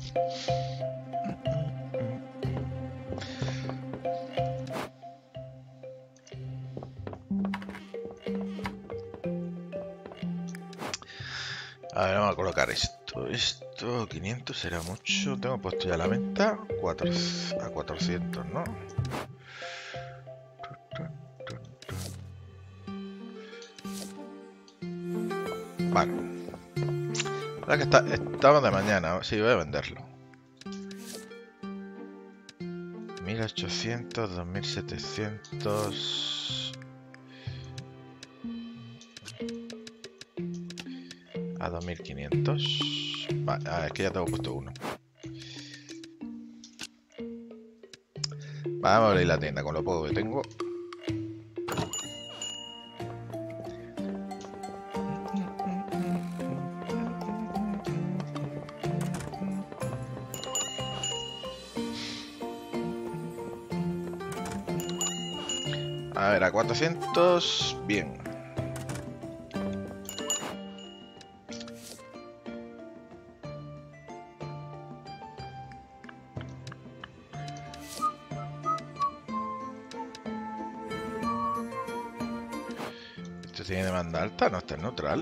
A ver, vamos a colocar esto. Esto, 500 será mucho. Tengo puesto ya la venta a 400, ¿no? Vale. La que estamos de mañana. Sí, voy a venderlo. 1800, 2700. A 2500. Vale, es que ya tengo puesto uno. Vamos a abrir la tienda con lo poco que tengo. A ver, a 400, bien. Esto tiene demanda alta, no está en neutral.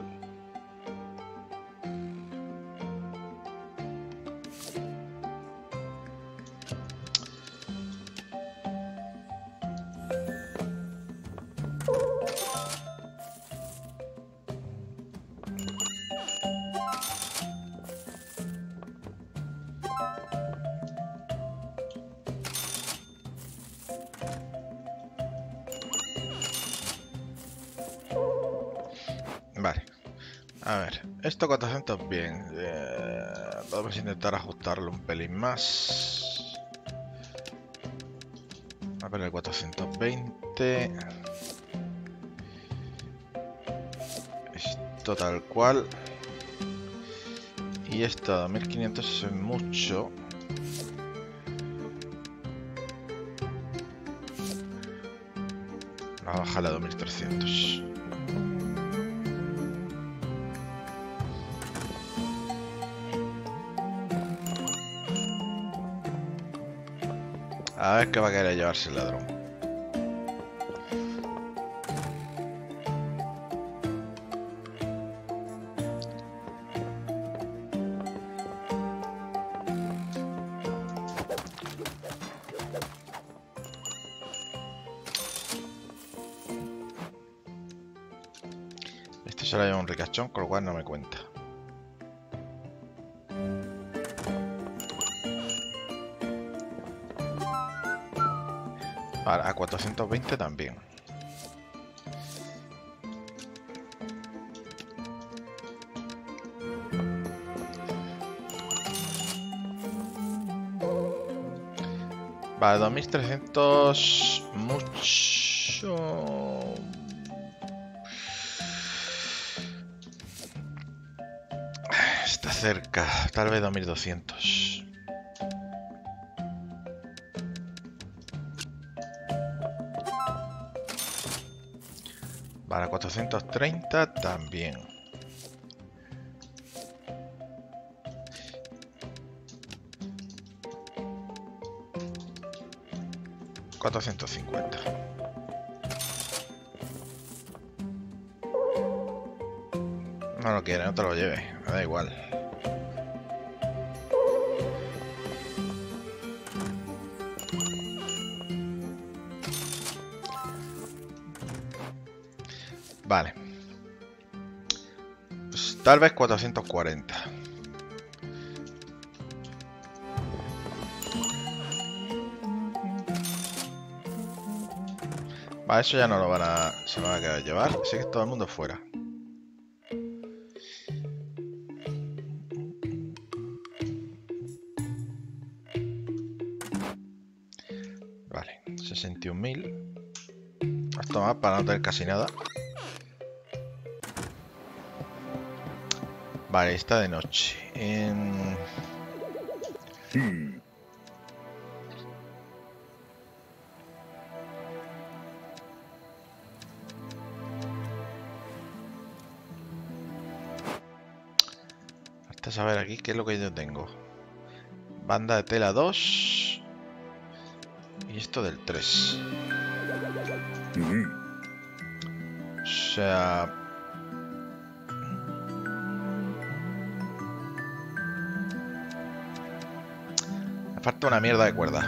Vale. A ver, esto 400 bien. Vamos a intentar ajustarlo un pelín más. A ver, el 420. Esto tal cual. Y esto a 2500 es mucho. Vamos a bajarle a 2300. A ver qué va a querer llevarse el ladrón. Este se lo lleva un ricachón, con lo cual no me cuenta. Vale, a 420 también. Vale, 2300... mucho... Está cerca, tal vez 2200. Vale, 430 también. $450. No lo quiere, no te lo lleves, me da igual. Vale. Pues tal vez 440. Vale, eso ya no lo van a... se lo van a quedar llevar. Así que todo el mundo fuera. Vale, 61.000. Esto más para no tener casi nada. Vale, está de noche. Hasta saber aquí qué es lo que yo tengo. Banda de tela 2. Y esto del 3. O sea... Me falta una mierda de cuerda.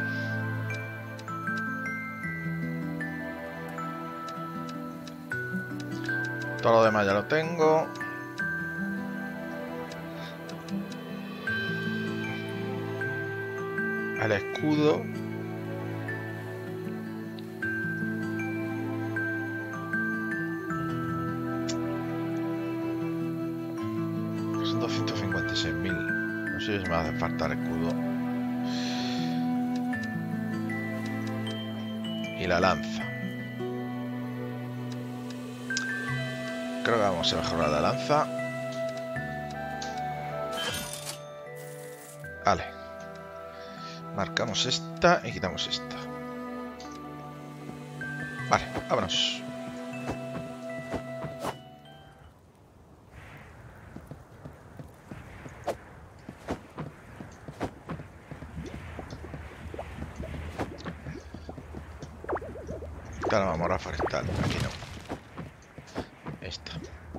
Todo lo demás ya lo tengo. Al escudo. Son 256.000. No sé si me hace falta el escudo. Y la lanza. Creo que vamos a mejorar la lanza. Vale. Marcamos esta y quitamos esta. Vale, vámonos. Esta la vamos a forestal. Aquí no. Esta.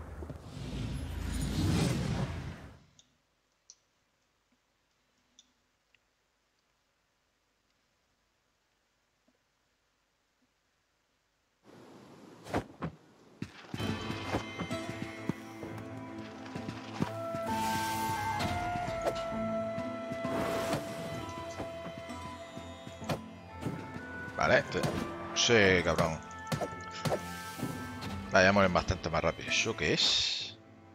Vale, sí, cabrón. Vaya, mueren bastante más rápido. ¿Eso qué es?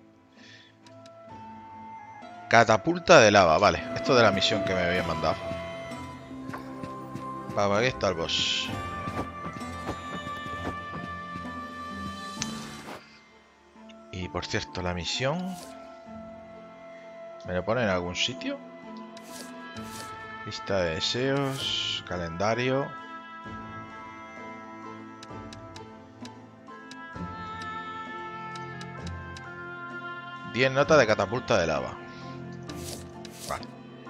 Catapulta de lava, vale. Esto de la misión que me habían mandado. Vale, aquí está el boss. Y por cierto, la misión... ¿Me lo pone en algún sitio? Lista de deseos, calendario... 10 notas de catapulta de lava. Vale.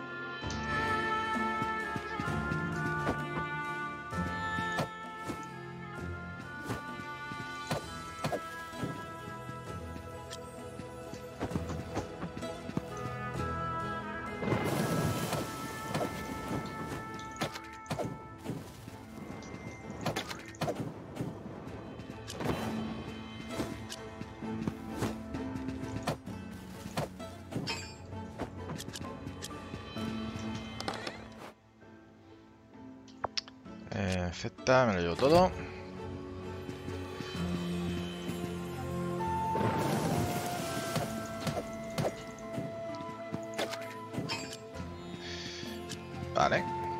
Z, me lo llevo todo. Vale.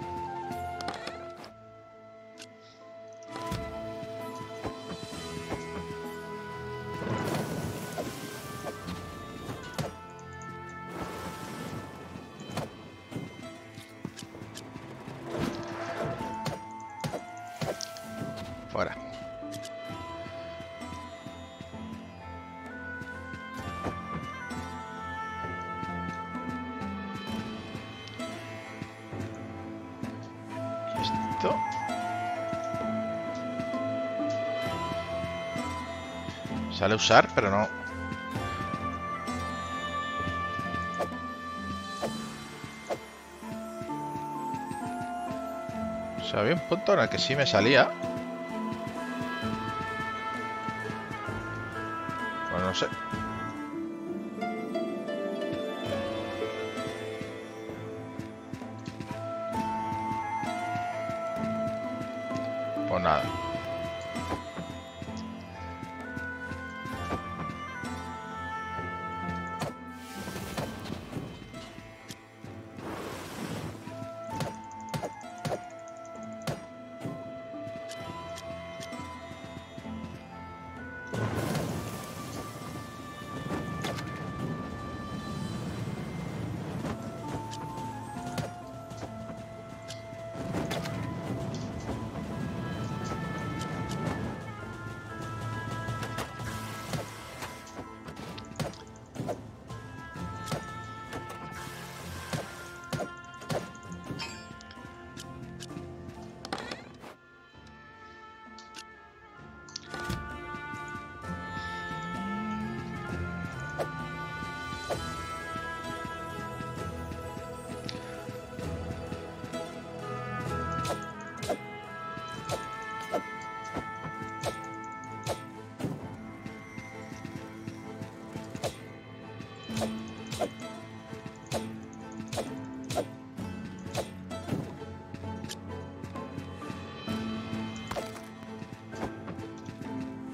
Fuera. ¿Y esto? Sale a usar, pero no. O sea, había un punto en el que sí me salía. Pues no sé. Pues nada.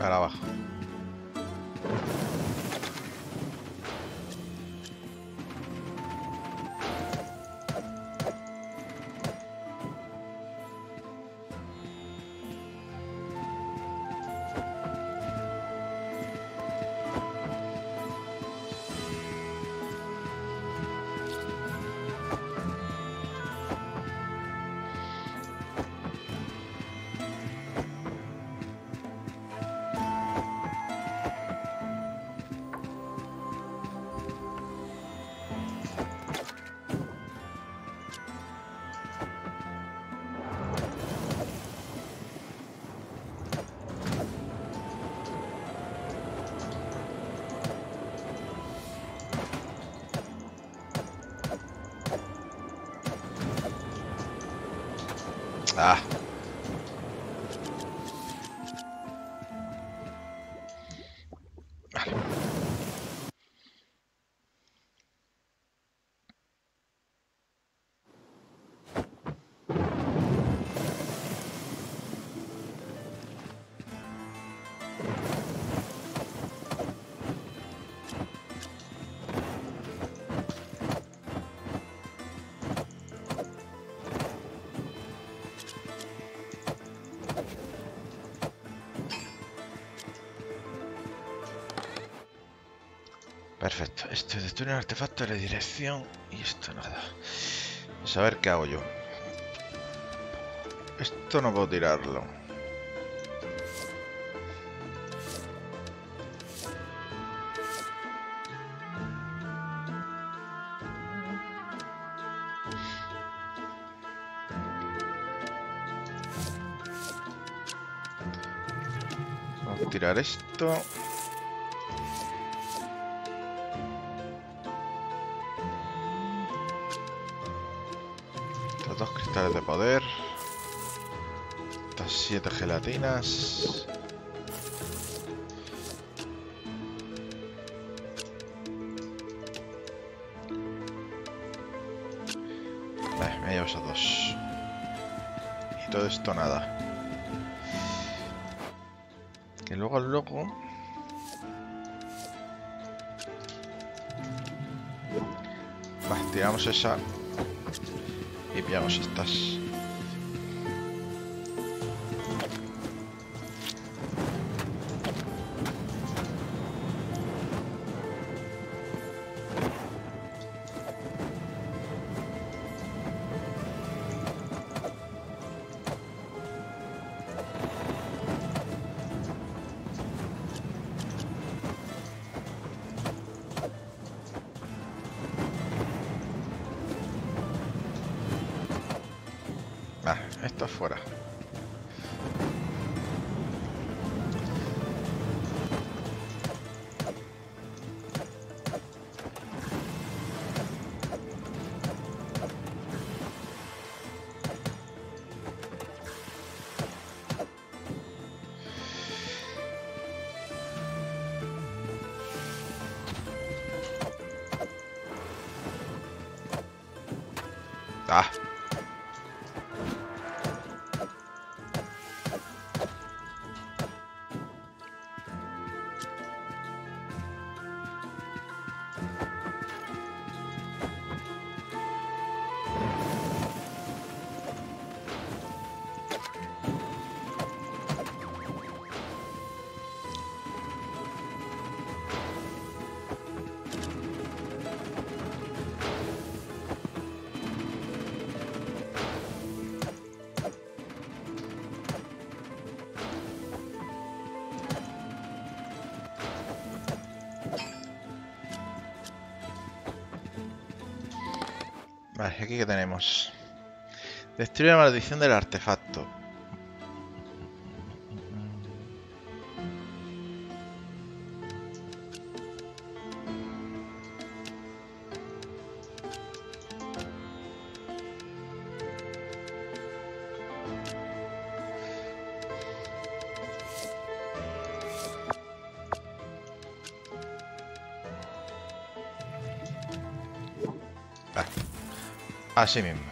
Para abajo. Ah. Vale. Perfecto. Esto destruye un artefacto de la dirección y esto nada. Vamos a ver qué hago yo. Esto no puedo tirarlo. Vamos a tirar esto. Estos 2 cristales de poder. Estas 7 gelatinas. Vale, me llevo esos 2. Y todo esto nada. Que luego... Vale, tiramos esa. Y pillamos estas. Esto fuera. Ah. Vale, aquí que tenemos. Destruye la maldición del artefacto. Vale. Así mismo.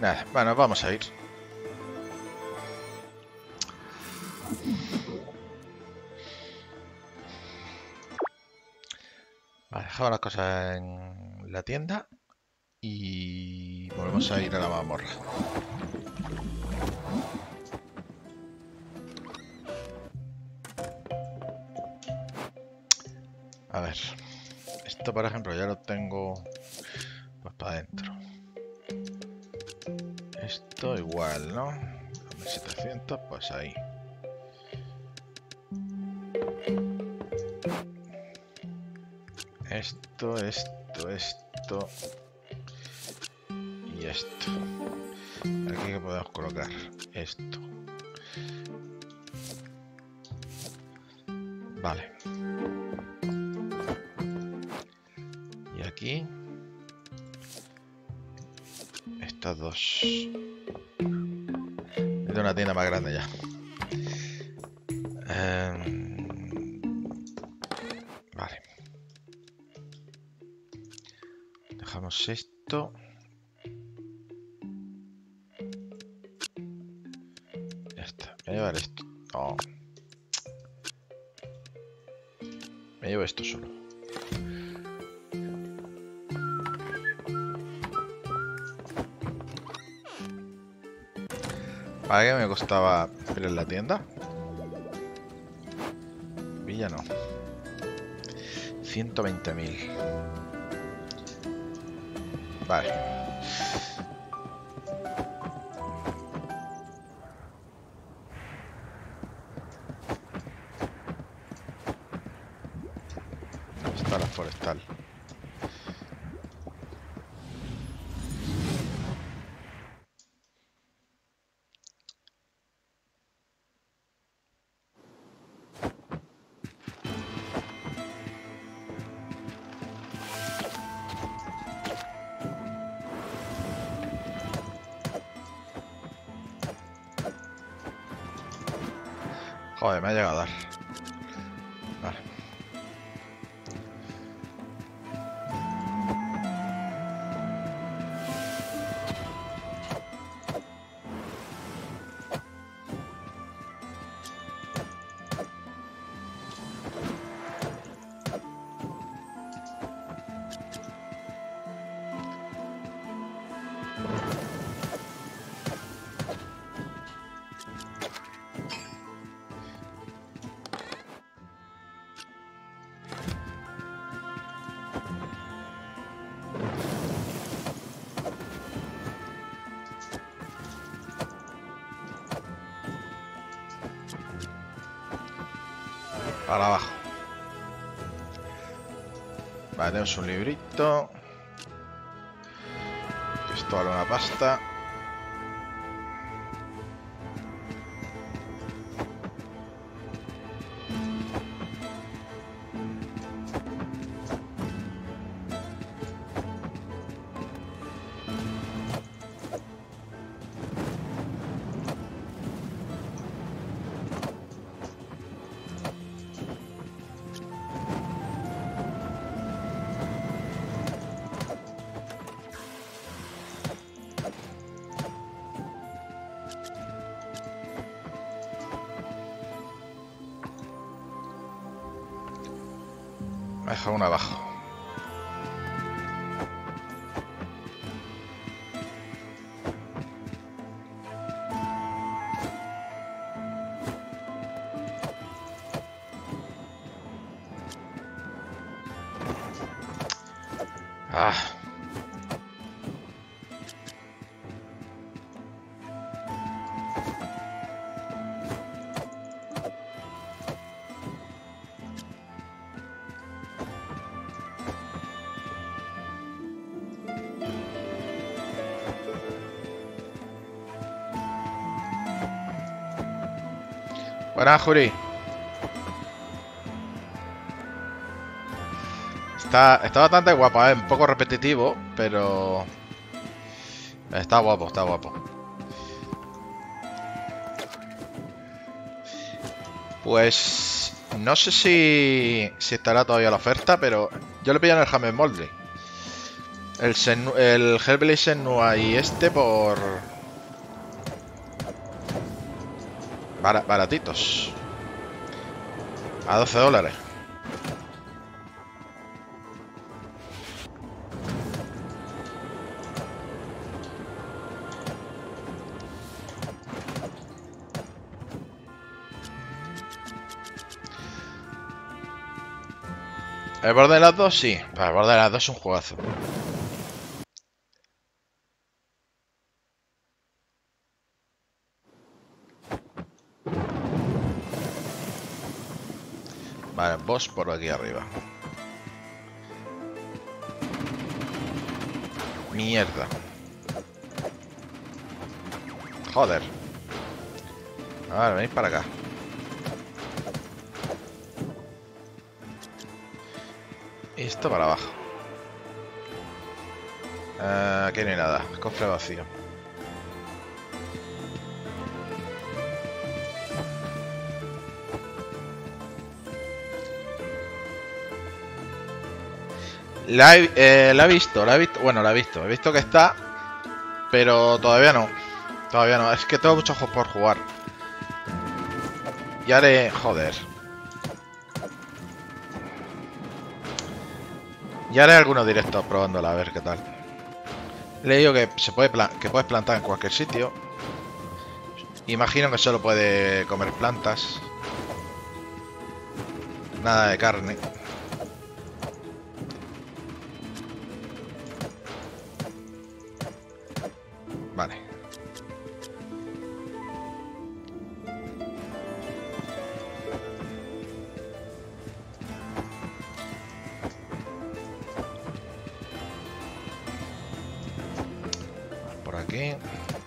Nada, bueno, vamos a ir. Vale, dejamos las cosas en la tienda y volvemos a ir a la mazmorra. A ver, esto por ejemplo ya lo tengo pues para adentro. Esto igual, ¿no? 1700, pues ahí. Esto y esto. Aquí que podemos colocar esto. Vale. Y aquí estas dos. Necesito una tienda más grande ya. Vale. Dejamos esto. Ya está. Voy a llevar esto. No. Me llevo esto solo. ¿Para qué me costaba ir en la tienda? Villa no. 120.000. Vale. ¿Dónde está la forestal? Joder, me ha llegado a dar. Vale. Para abajo. Vale, tenemos un librito. Esto vale una pasta. Me deja uno abajo. Ah. Buenas, Juri. Está bastante guapo, ¿eh? Un poco repetitivo, pero... Está guapo, está guapo. Pues... No sé si estará todavía la oferta, pero... Yo le pillo en el Hammer Moldy. El Hellblade Senua y este por... baratitos. A $12. ¿El Borderlands 2? Sí. El Borderlands 2 es un juegazo. Vale, boss por aquí arriba. Mierda. Joder. A ver, venid para acá. Y esto para abajo. Aquí no hay nada. Cofre vacío. La he visto. Bueno, la he visto. He visto que está, pero todavía no. Todavía no. Es que tengo muchos juegos por jugar. Y haré... Joder. Y haré algunos directos probándola, a ver qué tal. He leído que que puedes plantar en cualquier sitio. Imagino que solo puede comer plantas. Nada de carne. Vale. Por aquí.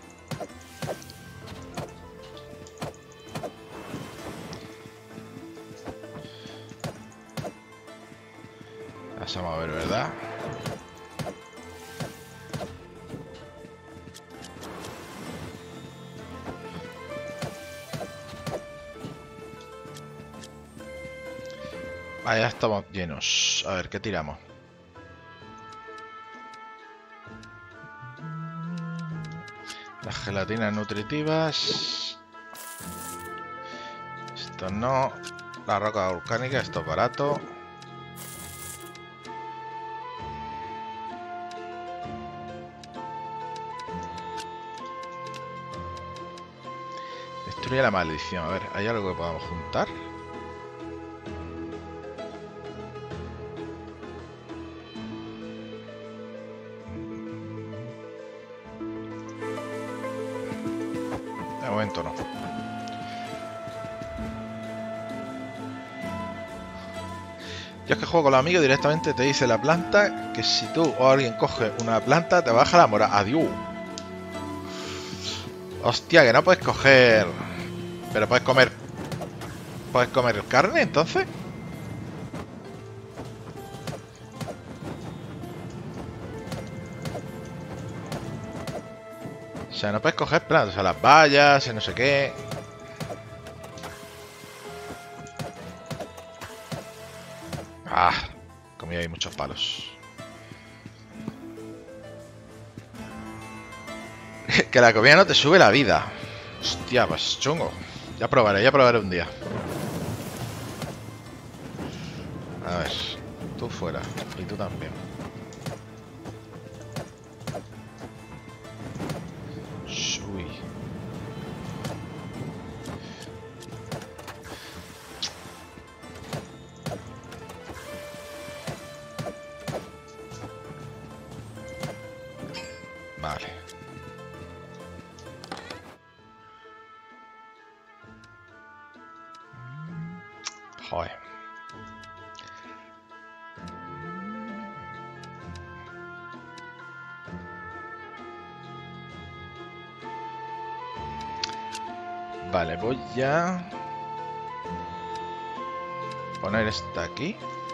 Vamos a ver, ¿verdad? Ah, ya estamos llenos. A ver, ¿qué tiramos? Las gelatinas nutritivas. Esto no. La roca volcánica, esto es barato. Destruye la maldición. A ver, ¿hay algo que podamos juntar? De momento no. Yo es que juego con los amigos, directamente te dice la planta que si tú o alguien coge una planta te baja la moral. Adiós. Hostia, que no puedes coger... Pero puedes comer... ¿Puedes comer carne entonces? O sea, no puedes coger plantas, o sea, las bayas y no sé qué. Ah, comí ahí muchos palos. Que la comida no te sube la vida. Hostia, pues chungo. Ya probaré un día. A ver, tú fuera. Y tú también. Uy. Vale. Joder. Vale, voy a poner esta aquí.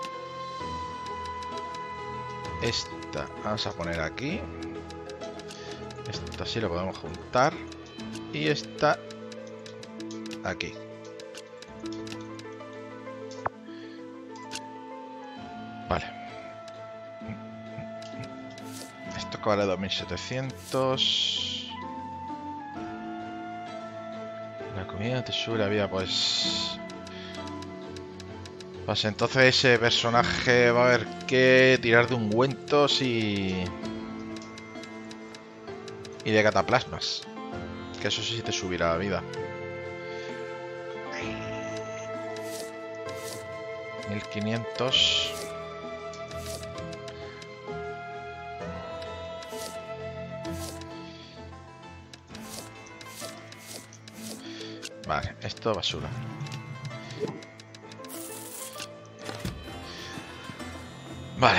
Esta vamos a poner aquí. Esta sí lo podemos juntar. Y esta aquí. Vale. casco vale 2700. La comida te sube la vida, pues... Pues entonces ese personaje va a haber que tirar de ungüentos y de cataplasmas. Que eso sí te subirá la vida. 1500. Vale, esto basura. Vale.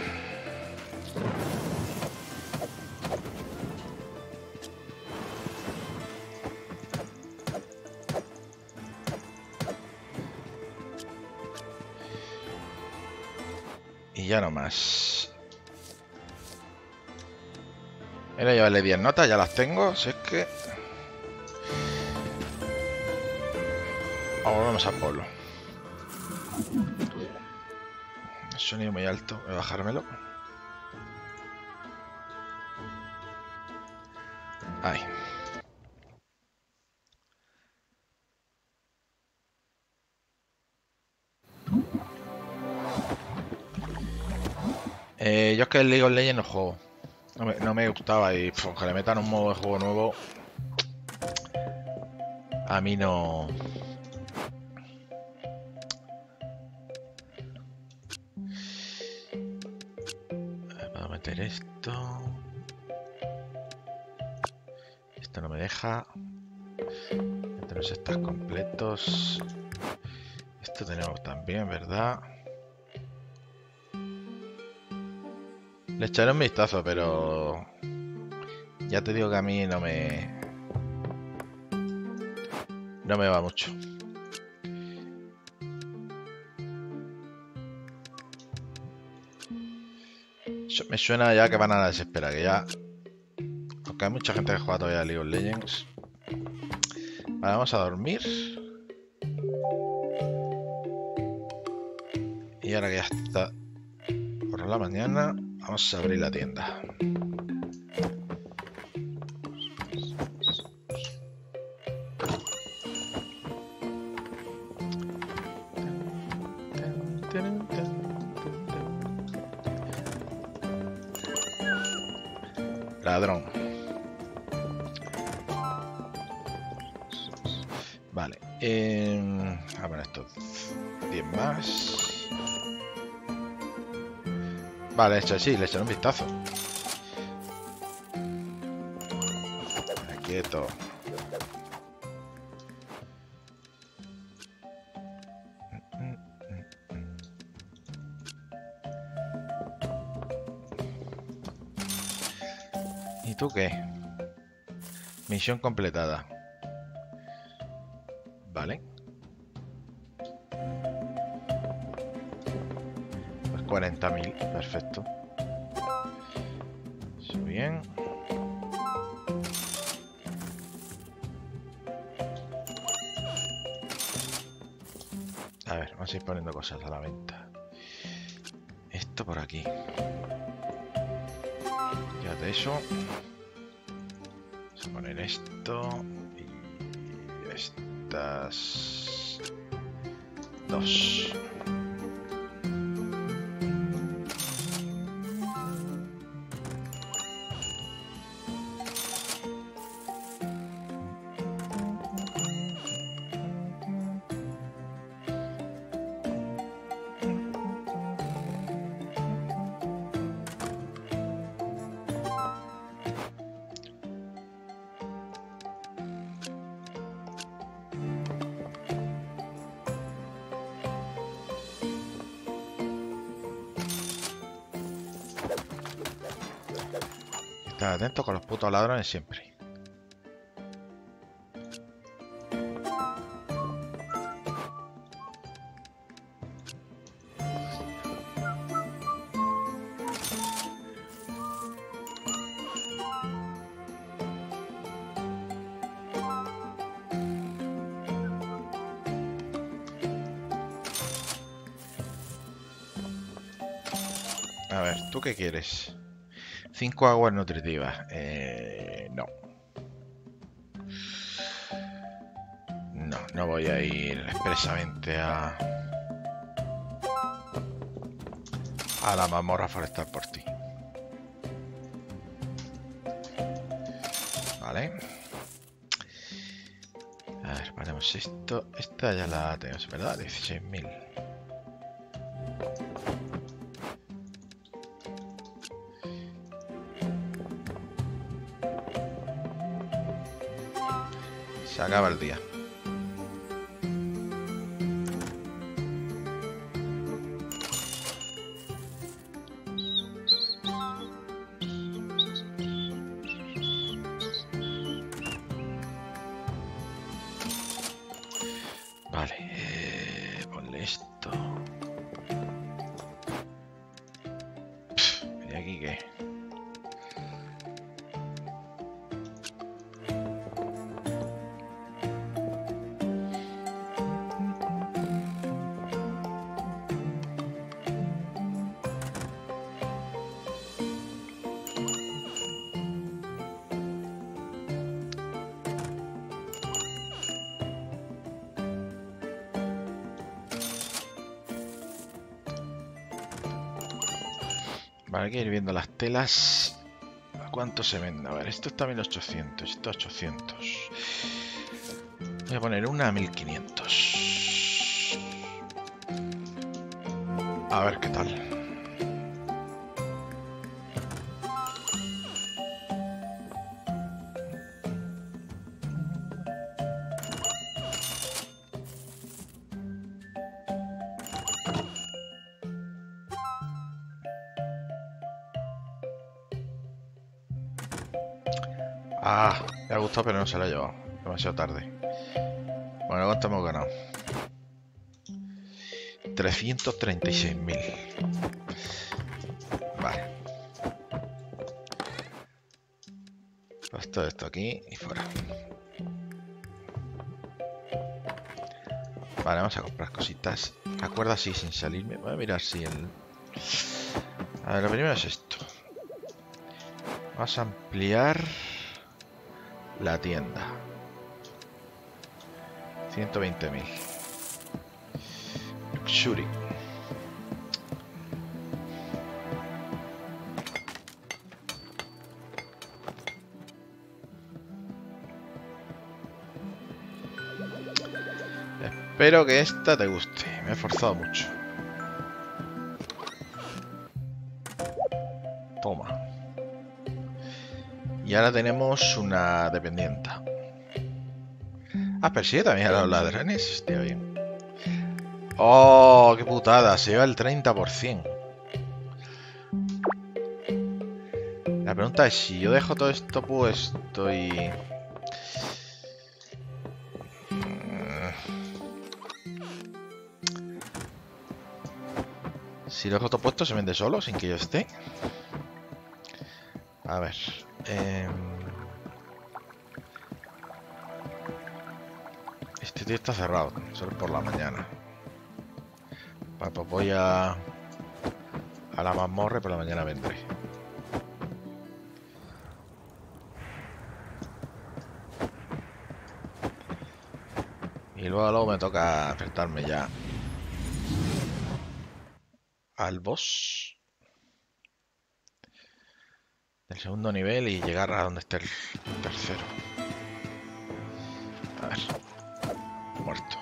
Y ya no más. Era llevarle 10 notas, ya las tengo. Si es que... Ahora vamos a Polo. El sonido muy alto. Voy a bajármelo. Ahí. Yo es que el League of Legends no juego. No me gustaba y aunque le metan un modo de juego nuevo, a mí no... Voy a meter esto. Esto no me deja. Tenemos estas completos. Esto tenemos también, ¿verdad? Le echaré un vistazo, pero... Ya te digo que a mí no me va mucho. Me suena ya que van a la desespera, que ya... Aunque hay mucha gente que juega todavía a League of Legends. Vale, vamos a dormir. Y ahora que ya está por la mañana, vamos a abrir la tienda. Ladrón. Vale. A ver, estos 10 más. Vale, hecho sí, le echaré un vistazo. Quieto. ¿Y tú qué? Misión completada. Vale. Pues 40.000. Perfecto. Eso bien. A ver, vamos a ir poniendo cosas a la venta. Esto por aquí. Llévate eso. Vamos a poner esto. Y estas... dos. Estad atento con los putos ladrones siempre. A ver, ¿tú qué quieres? 5 aguas nutritivas. No. No voy a ir expresamente a la mazmorra forestal por ti. Vale. A ver, ponemos esto. Esta ya la tenemos, ¿verdad? 16.000. Se acaba el día. Vale, ponle esto. ¿Y aquí qué? Vale, hay que ir viendo las telas. ¿A cuánto se vende? A ver, esto está a 1800, esto a 800. Voy a poner una a 1500. A ver qué tal. Ah, me ha gustado, pero no se lo ha llevado. Demasiado tarde. Bueno, ¿cuánto hemos ganado? 336.000. Vale. Pues todo esto aquí y fuera. Vale, vamos a comprar cositas. Acuerda así sin salirme. Voy a mirar si el... A ver, lo primero es esto. Vamos a ampliar la tienda. 120.000. Luxury. Espero que esta te guste. Me he esforzado mucho. Toma. Y ahora tenemos una dependienta. Ah, persigue también a los ladrones. Hostia, bien. ¡Oh, qué putada! Se lleva el 30%. La pregunta es, si yo dejo todo esto puesto y... Si lo dejo todo puesto, ¿se vende solo sin que yo esté? A ver... Este tío está cerrado, solo por la mañana. Pues voy a la mazmorra y por la mañana vendré. Y luego me toca enfrentarme ya al boss del segundo nivel y llegar a donde esté el tercero. A ver, muerto.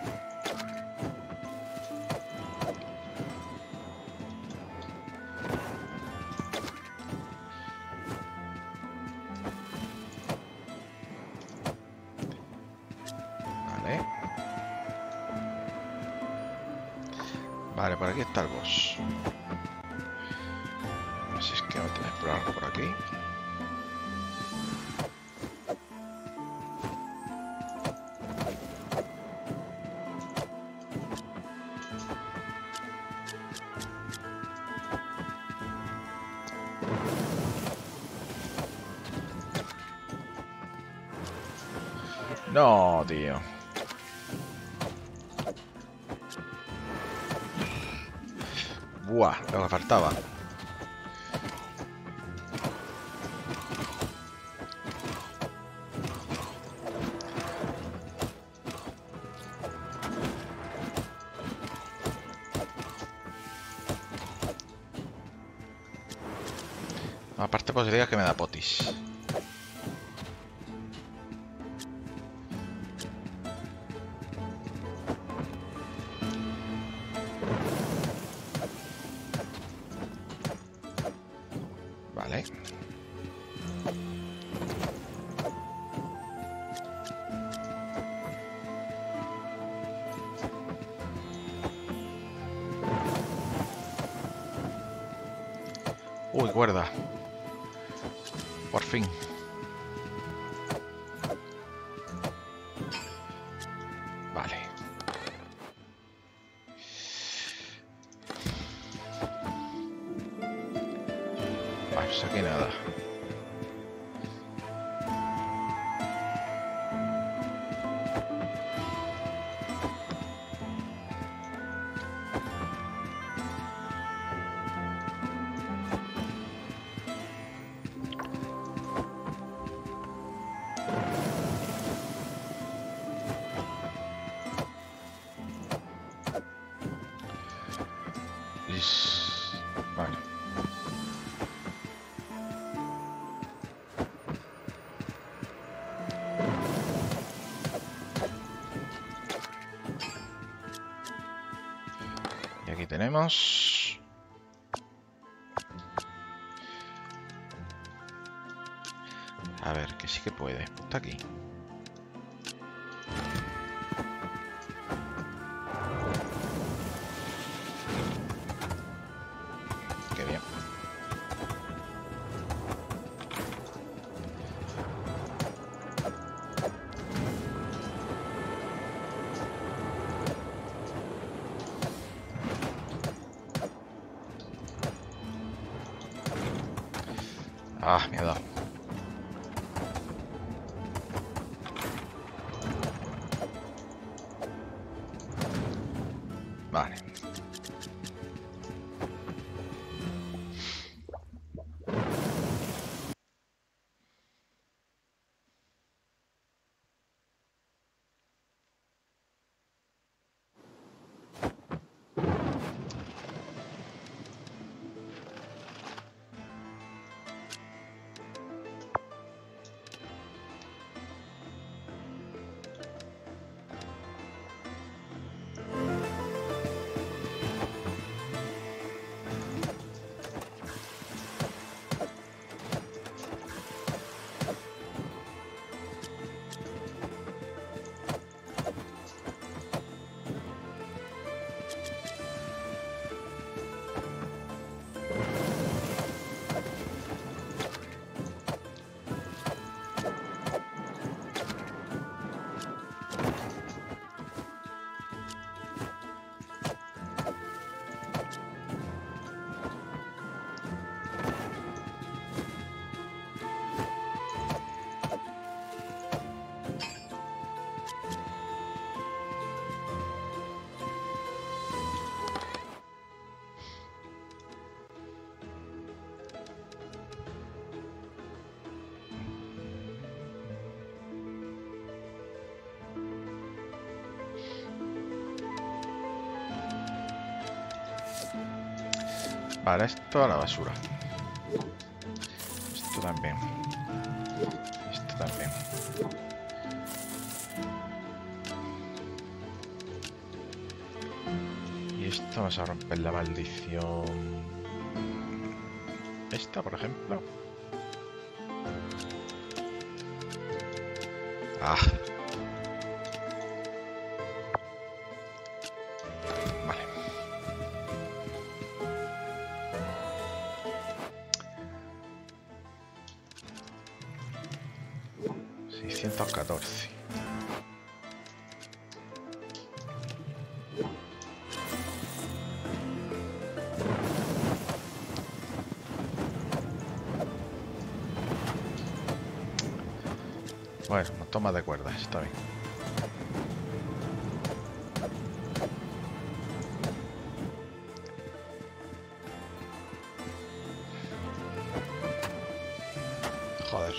Vale, por aquí está el boss. A ver si es que voy a tener que explorar por aquí. No, tío. Buah, lo que faltaba. Aparte posibilidad que me da potis. Vale. Uy, cuerda. Por fin. Vale. Pues aquí nada. Vale. Y aquí tenemos... A ver, que sí que puede. Está aquí. Qué bien. Ah, me ha dado. Vale. Vale, esto a la basura. Esto también. Esto también. Y esto vamos a romper la maldición. Esta, por ejemplo. Ah. Vale. $614. Bueno, toma de cuerdas, está bien. Joder.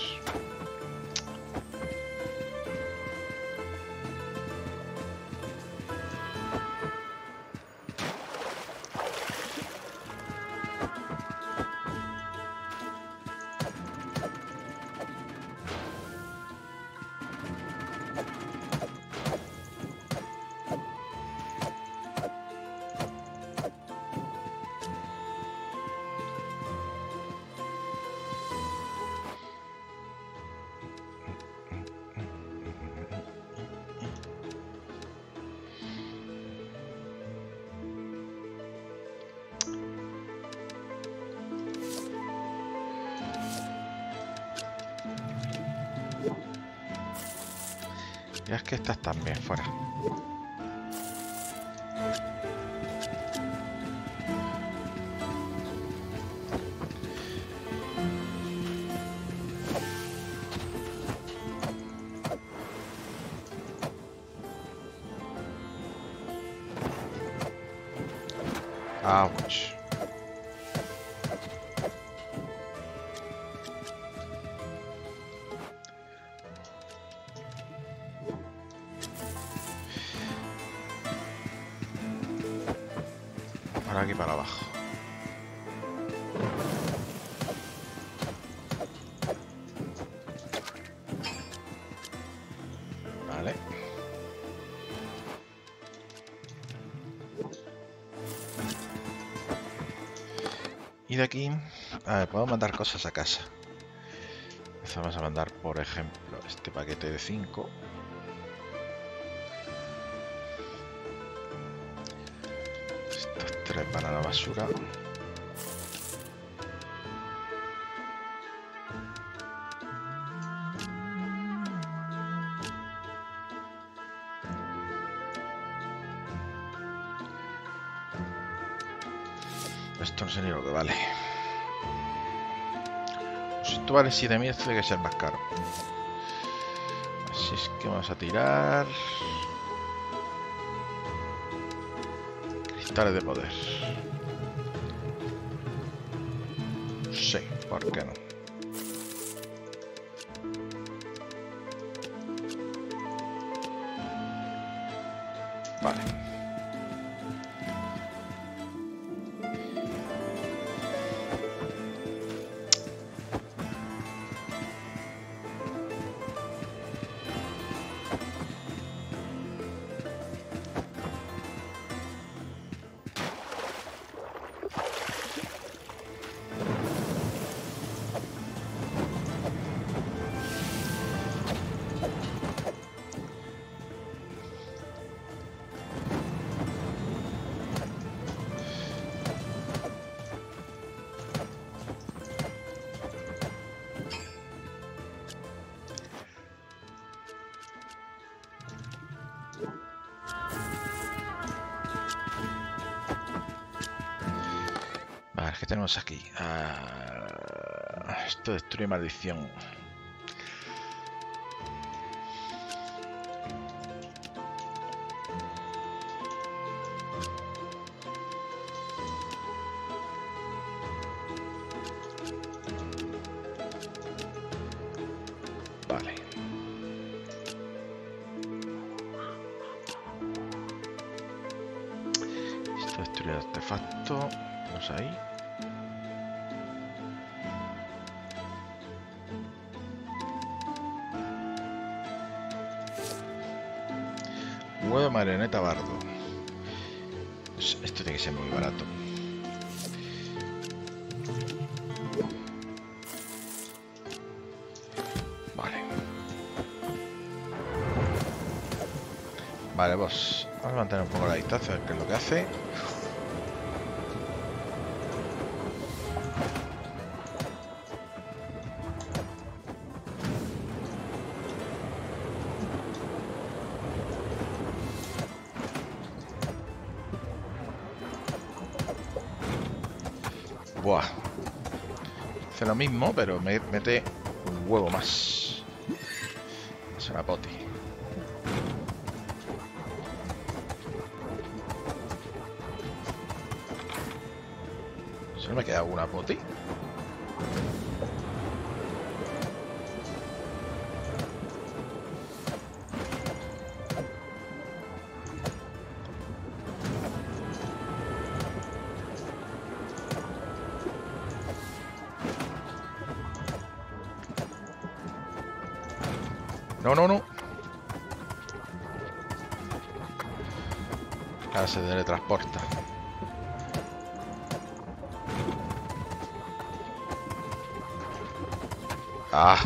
Ya es que estas también, fuera. Ouch. Para aquí para abajo. Vale. Y de aquí, a ver, puedo mandar cosas a casa. Vamos a mandar, por ejemplo, este paquete de 5. Estos 3 van a la basura. Esto no sé ni lo que vale. Si esto vale 7.000, esto tiene que ser más caro. Así es que vamos a tirar... cristales de poder. Sí, ¿por qué no? Vale. ¿Qué tenemos aquí? Esto destruye maldición. Vale. Esto destruye el artefacto. Vamos ahí. Huevo de marioneta bardo. Pues esto tiene que ser muy barato. Vale. Vale, pues vamos a mantener un poco la distancia, a ver qué es lo que hace. Buah. Hace lo mismo, pero me mete un huevo más. Es una poti. ¿Solo me queda una poti? No, no, no. Ahora se teletransporta. Ah.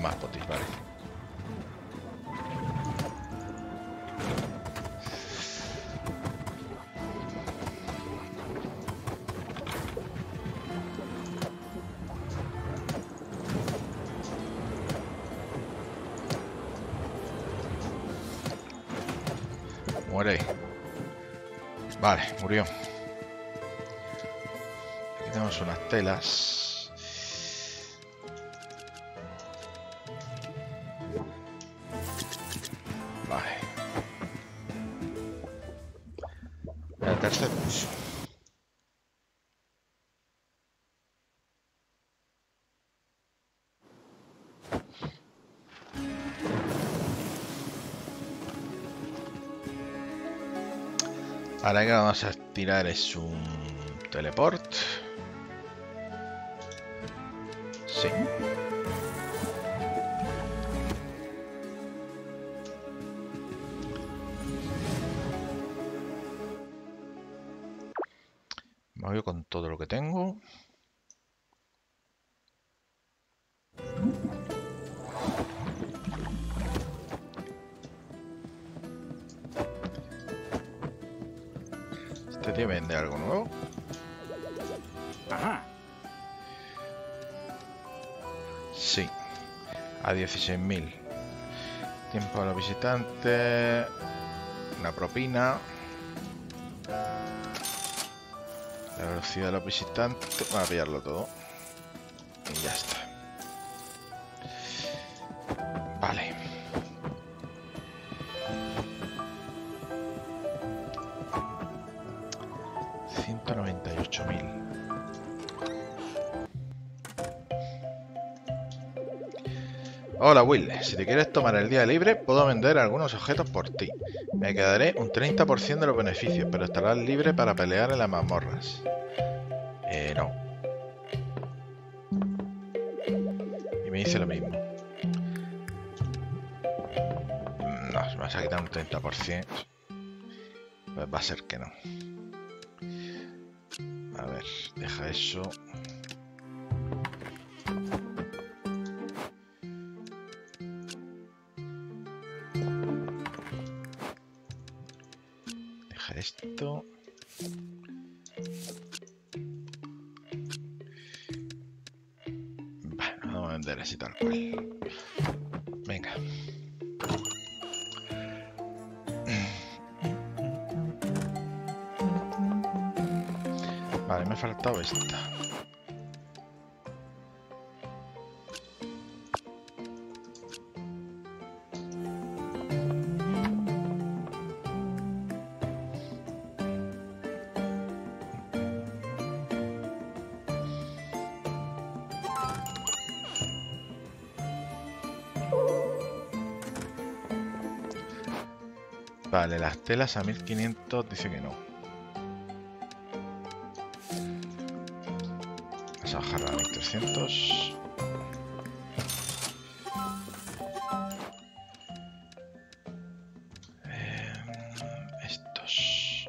más potis, vale. Muere. Vale, murió. Aquí tenemos unas telas. Vale. El tercer piso. Ahora que vamos a tirar es un teleport. Sí. Me voy con todo lo que tengo. Este tío vende algo nuevo. Ajá. Sí. A 16.000. Tiempo a los visitantes. Una propina. La velocidad de los visitantes. Voy a pillarlo todo. Y ya está. Vale. $198.000. Hola Will, si te quieres tomar el día libre, puedo vender algunos objetos por ti. Me quedaré un 30% de los beneficios, pero estarás libre para pelear en las mazmorras. No. Y me dice lo mismo. No, si me vas a quitar un 30%. Pues va a ser que no. A ver, deja eso. Deja esto. Bueno, vamos a vender así tal cual. Venga. Vale, me ha faltado esta. Vale, las telas a 1500 dice que no. Vamos a bajarla a 1300. Estos.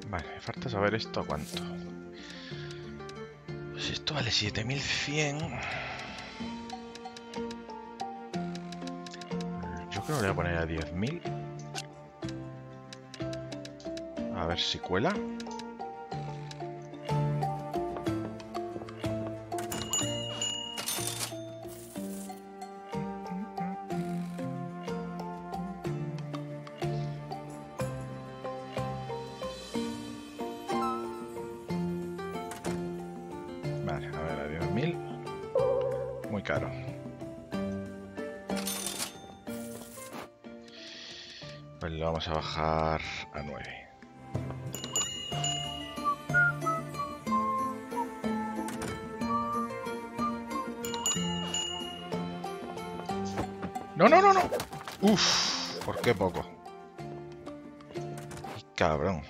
Vale, me falta saber esto a cuánto. Pues esto vale 7100. Yo creo que lo voy a poner a 10.000. A ver si cuela. Vale, a ver, a 10.000. Muy caro. Pues lo vamos a bajar a 9. No, no, no, no. Uf, ¿por qué poco? Cabrón.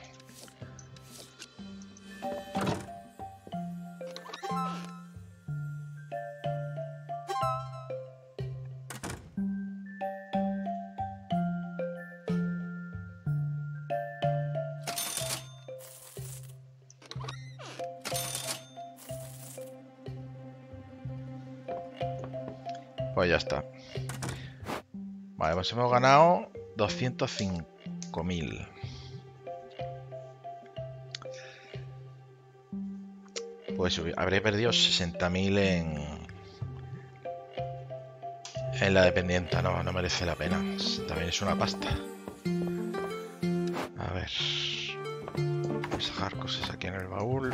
Pues ya está. Vale, pues hemos ganado 205.000. Pues habré perdido 60.000 en la dependiente. No, no merece la pena. También es una pasta. A ver. Vamos a dejar cosas aquí en el baúl.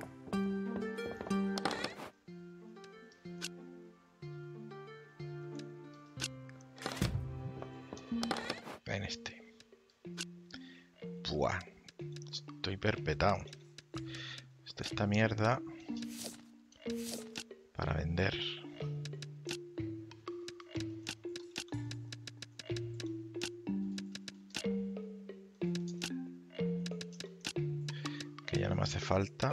En este. Buah. Estoy perpetado. Esta mierda para vender. Que ya no me hace falta.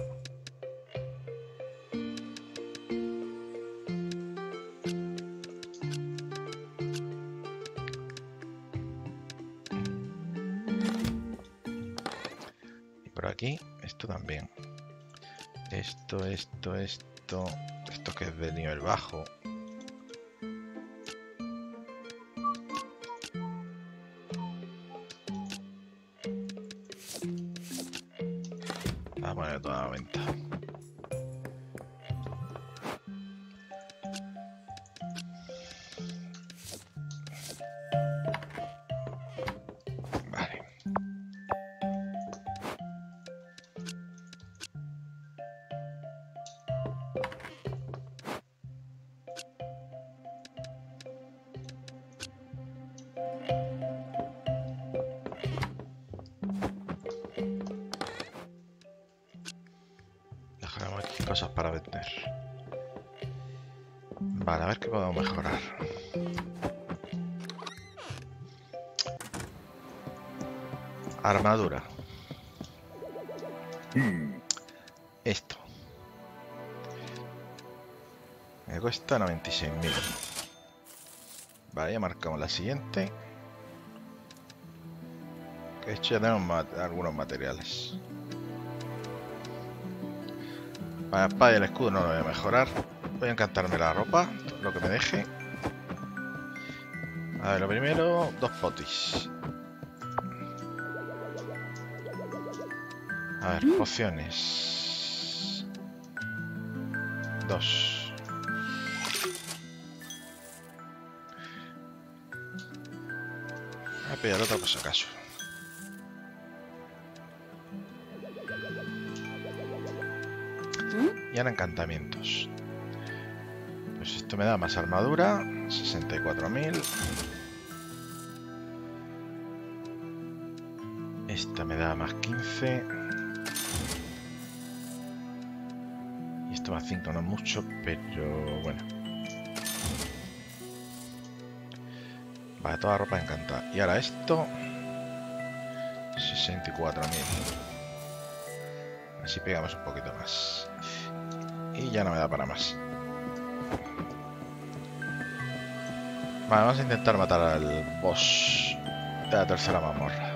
Y por aquí, esto también. Esto que es de nivel bajo. Voy a poner toda la venta. Vale. Dejaremos aquí cosas para vender. Vale, a ver qué podemos mejorar. Armadura. Esto. Me cuesta 96.000. Vale, ya marcamos la siguiente. De hecho ya tenemos algunos materiales. Para la espada y el escudo no lo voy a mejorar. Voy a encantarme la ropa, lo que me deje. A ver, lo primero, 2 potis. A ver, pociones. 2. Voy a pillar otra por si acaso. Y ahora encantamientos. Pues esto me da más armadura. 64.000. Esta me da más 15. Y esto más 5 no es mucho, pero bueno. Vale, toda ropa encantada. Y ahora esto. 64.000. Así pegamos un poquito más. Y ya no me da para más. Vale, vamos a intentar matar al boss de la tercera mazmorra.